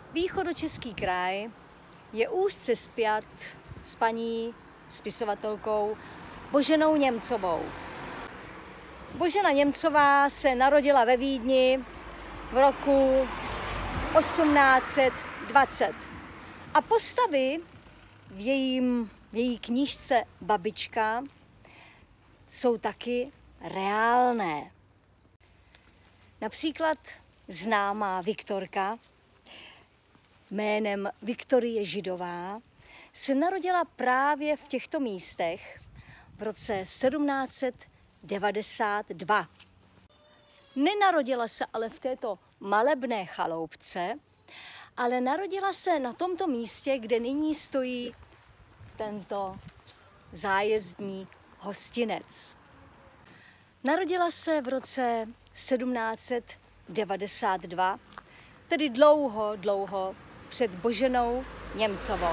Východočeský kraj je úzce spjat s paní spisovatelkou Boženou Němcovou. Božena Němcová se narodila ve Vídni v roku 1820 a postavy v její knížce Babička jsou taky reálné. Například známá Viktorka jménem Viktorie Židová se narodila právě v těchto místech v roce 1792. Nenarodila se ale v této malebné chaloupce, ale narodila se na tomto místě, kde nyní stojí tento zájezdní hostinec. Narodila se v roce 1792, tedy dlouho před Boženou Němcovou.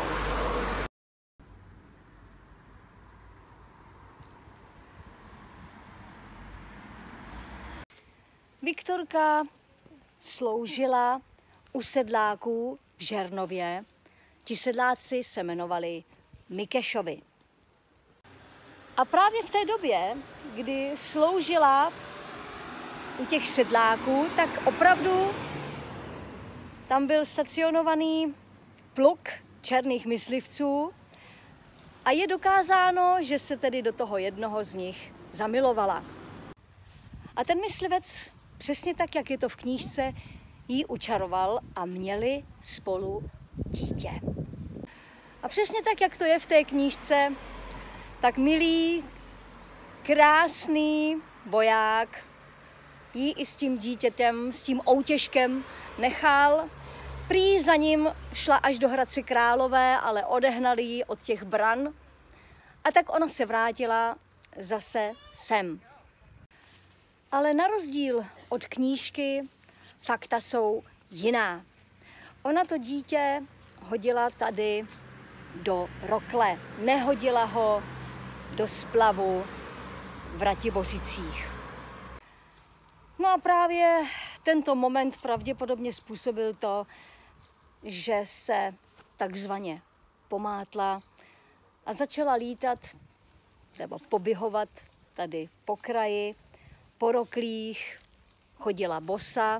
Viktorka sloužila u sedláků v Žernově. Ti sedláci se jmenovali Mikešovi. A právě v té době, kdy sloužila u těch sedláků, tak opravdu tam byl stacionovaný pluk černých myslivců a je dokázáno, že se tedy do toho jednoho z nich zamilovala. A ten myslivec, přesně tak, jak je to v knížce, ji učaroval a měli spolu dítě. A přesně tak, jak to je v té knížce, tak milý, krásný voják ji i s tím dítětem, s tím outěžkem nechal. Prý za ním šla až do Hradce Králové, ale odehnali ji od těch bran. A tak ona se vrátila zase sem. Ale na rozdíl od knížky, fakta jsou jiná. Ona to dítě hodila tady do rokle, nehodila ho do splavu v Ratibořicích. No a právě tento moment pravděpodobně způsobil to, že se takzvaně pomátla a začala lítat nebo poběhovat tady po kraji, po roklích, chodila bosa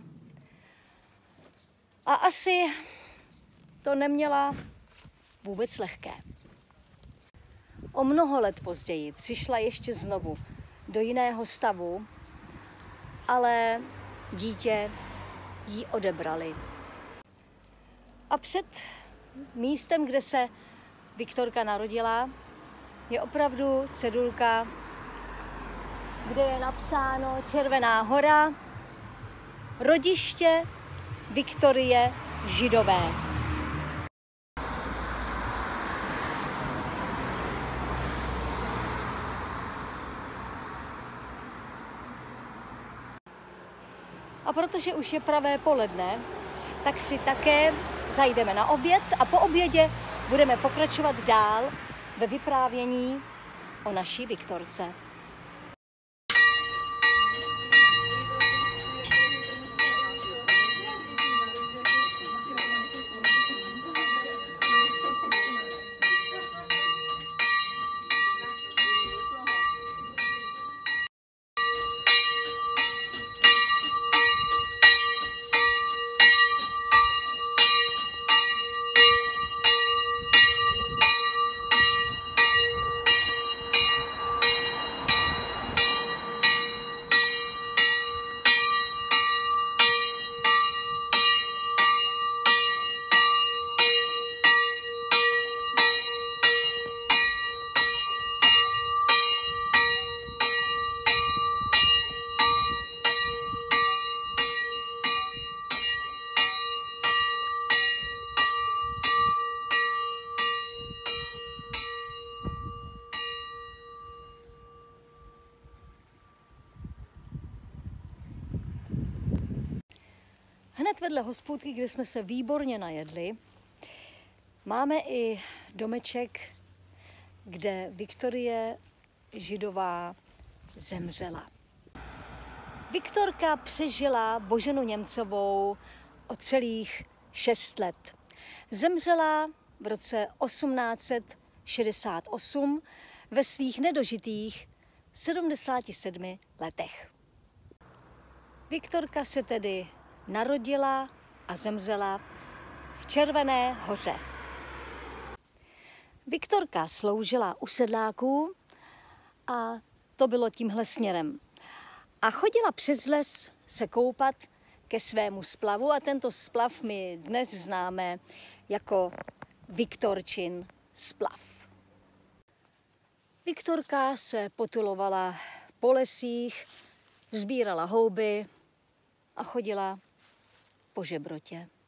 a asi to neměla vůbec lehké. O mnoho let později přišla ještě znovu do jiného stavu, ale dítě jí odebrali. A před místem, kde se Viktorka narodila, je opravdu cedulka, kde je napsáno Červená Hora, rodiště Viktorie Židové. A protože už je pravé poledne, tak si také zajdeme na oběd a po obědě budeme pokračovat dál ve vyprávění o naší Viktorce. Hned vedle hospůdky, kde jsme se výborně najedli, máme i domeček, kde Viktorie Židová zemřela. Viktorka přežila Boženu Němcovou o celých 6 let. Zemřela v roce 1868 ve svých nedožitých 77 letech. Viktorka se tedy narodila a zemřela v Červené Hoře. Viktorka sloužila u sedláků a to bylo tímhle směrem. A chodila přes les se koupat ke svému splavu a tento splav my dnes známe jako Viktorčin splav. Viktorka se potulovala po lesích, sbírala houby a chodila po žebrotě.